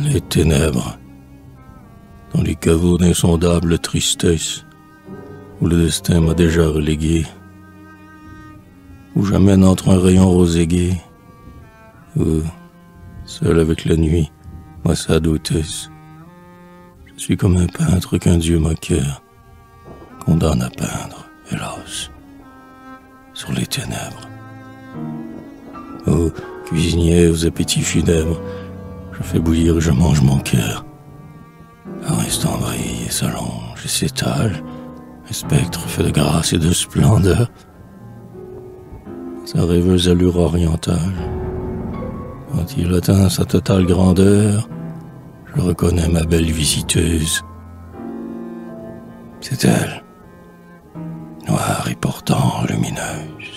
les ténèbres, dans les caveaux d'insondables tristesses, où le destin m'a déjà relégué, où jamais n'entre un rayon rosé gai, où, seul avec la nuit, moi sa hôtesse, je suis comme un peintre qu'un dieu moqueur condamne à peindre, hélas, sur les ténèbres. Ô cuisinier aux appétits funèbres, je fais bouillir et je mange mon cœur. Un instant brille et s'allonge et s'étale, un spectre fait de grâce et de splendeur. Sa rêveuse allure orientale, quand il atteint sa totale grandeur, je reconnais ma belle visiteuse. C'est elle, noire et pourtant lumineuse.